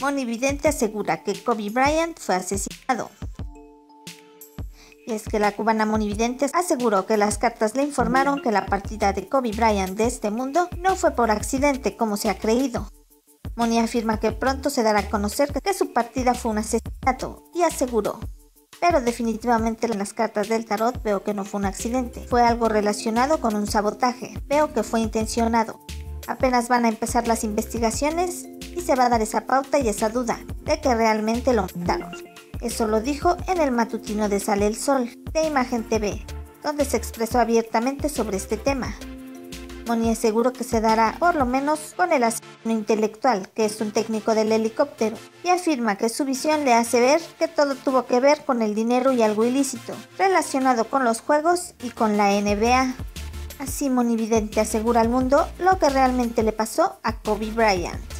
Monividente asegura que Kobe Bryant fue asesinado. Y es que la cubana Monividente aseguró que las cartas le informaron que la partida de Kobe Bryant de este mundo no fue por accidente como se ha creído. Moni afirma que pronto se dará a conocer que su partida fue un asesinato y aseguró: pero definitivamente en las cartas del tarot veo que no fue un accidente, fue algo relacionado con un sabotaje, veo que fue intencionado. Apenas van a empezar las investigaciones y se va a dar esa pauta y esa duda de que realmente lo mataron. Eso lo dijo en el matutino de Sale el Sol, de Imagen TV, donde se expresó abiertamente sobre este tema. Moni aseguró que se dará por lo menos con el asesino intelectual, que es un técnico del helicóptero, y afirma que su visión le hace ver que todo tuvo que ver con el dinero y algo ilícito, relacionado con los juegos y con la NBA. Así Monividente asegura al mundo lo que realmente le pasó a Kobe Bryant.